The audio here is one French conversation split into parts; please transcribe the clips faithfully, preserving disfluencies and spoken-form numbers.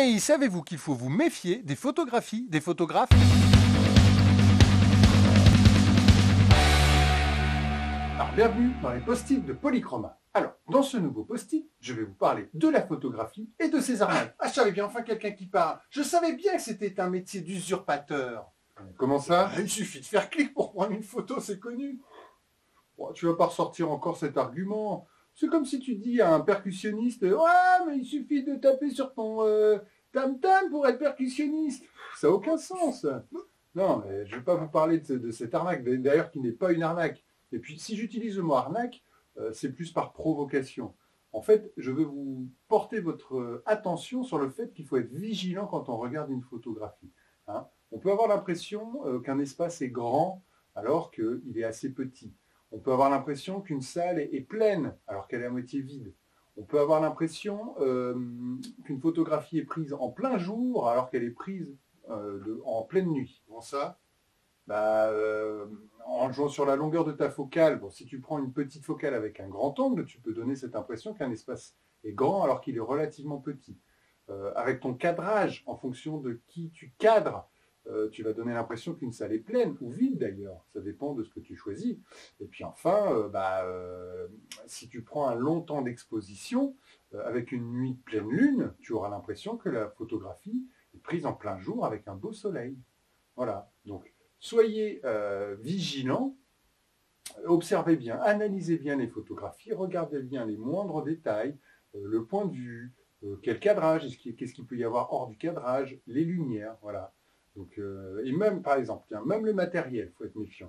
Hey, savez-vous qu'il faut vous méfier des photographies des photographes? Alors, bienvenue dans les post-it de Polychroma. Alors, dans ce nouveau post-it, je vais vous parler de la photographie et de ses arnaques. Ah, je savais bien, enfin quelqu'un qui parle. Je savais bien que c'était un métier d'usurpateur. Comment ça? Il suffit de faire clic pour prendre une photo, c'est connu. Bon, tu vas pas ressortir encore cet argument. C'est comme si tu dis à un percussionniste « Ouais, mais il suffit de taper sur ton euh, tam-tam pour être percussionniste. » Ça n'a aucun sens. Non, mais je ne vais pas vous parler de, de cette arnaque, d'ailleurs qui n'est pas une arnaque. Et puis, si j'utilise le mot arnaque, euh, c'est plus par provocation. En fait, je veux vous porter votre attention sur le fait qu'il faut être vigilant quand on regarde une photographie. Hein, on peut avoir l'impression euh, qu'un espace est grand alors qu'il est assez petit. On peut avoir l'impression qu'une salle est pleine alors qu'elle est à moitié vide. On peut avoir l'impression euh, qu'une photographie est prise en plein jour alors qu'elle est prise euh, de, en pleine nuit. Comment ça? Bah, euh, en jouant sur la longueur de ta focale, bon, si tu prends une petite focale avec un grand angle, tu peux donner cette impression qu'un espace est grand alors qu'il est relativement petit. Euh, avec ton cadrage, en fonction de qui tu cadres, Euh, tu vas donner l'impression qu'une salle est pleine, ou vide d'ailleurs, ça dépend de ce que tu choisis. Et puis enfin, euh, bah, euh, si tu prends un long temps d'exposition, euh, avec une nuit de pleine lune, tu auras l'impression que la photographie est prise en plein jour avec un beau soleil. Voilà, donc soyez euh, vigilants, observez bien, analysez bien les photographies, regardez bien les moindres détails, euh, le point de vue, euh, quel cadrage, qu'est-ce qu'il peut y avoir hors du cadrage, les lumières, voilà. Donc, euh, et même, par exemple, tiens, même le matériel, il faut être méfiant.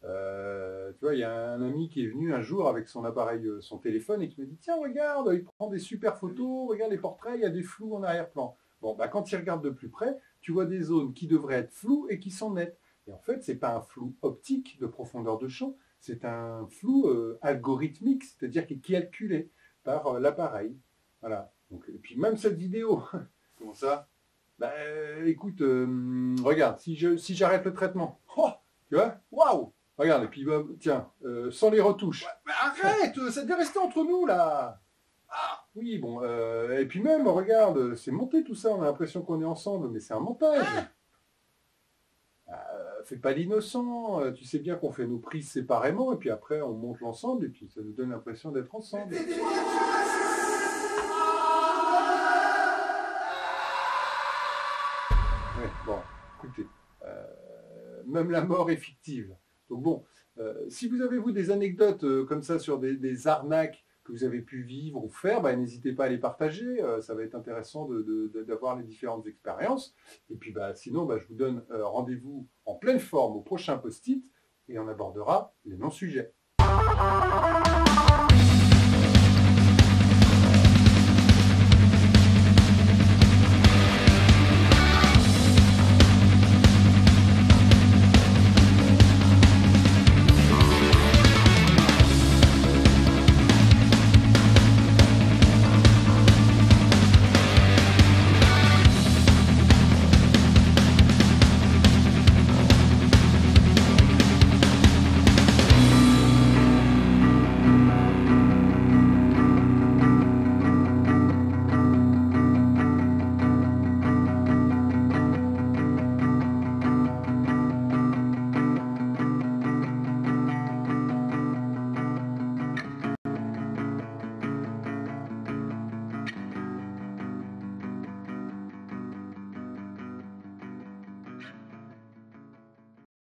Euh, tu vois, il y a un ami qui est venu un jour avec son appareil, son téléphone, et qui m'a dit, tiens, regarde, il prend des super photos, regarde les portraits, il y a des flous en arrière-plan. Bon, bah, quand il regarde de plus près, tu vois des zones qui devraient être floues et qui sont nettes. Et en fait, ce n'est pas un flou optique de profondeur de champ, c'est un flou euh, algorithmique, c'est-à-dire qui est calculé par euh, l'appareil. Voilà. Donc, et puis même cette vidéo, comment ça? Bah, euh, écoute, euh, regarde, si je si j'arrête le traitement, oh, tu vois, waouh, regarde, et puis bah, tiens, euh, sans les retouches. Ouais, mais arrête, ça devait rester entre nous là. Ah, oui, bon, euh, et puis même, regarde, c'est monté tout ça, on a l'impression qu'on est ensemble, mais c'est un montage. Euh, fais pas l'innocent, tu sais bien qu'on fait nos prises séparément, et puis après on monte l'ensemble, et puis ça nous donne l'impression d'être ensemble. Ouais, bon, écoutez, euh, même la mort est fictive. Donc bon, euh, si vous avez, vous, des anecdotes euh, comme ça sur des, des arnaques que vous avez pu vivre ou faire, bah, n'hésitez pas à les partager. Euh, ça va être intéressant de, de, de, d'avoir les différentes expériences. Et puis bah, sinon, bah, je vous donne euh, rendez-vous en pleine forme au prochain post-it et on abordera les non-sujets.